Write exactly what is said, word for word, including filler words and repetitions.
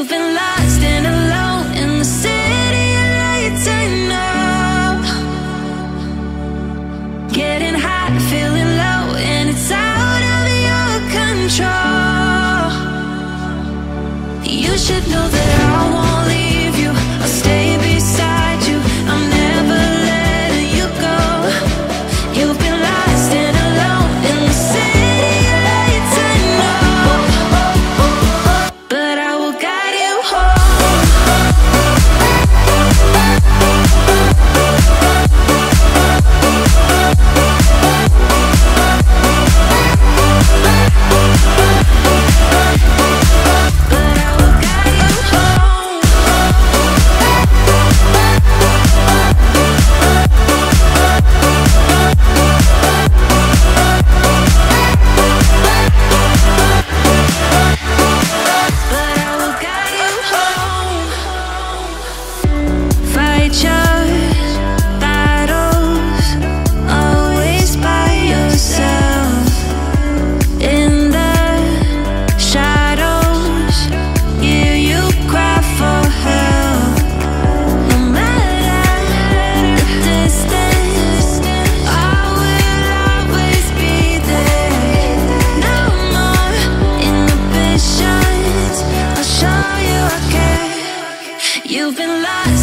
You've been lost and alone in the city of lights. I know, getting high, feeling low, and it's out of your control. You should know that I won't leave you. I'll stay beside you. I'm never letting you go. You've been lost and alone in the city of lights. I know, but I will guide you home. You've been lost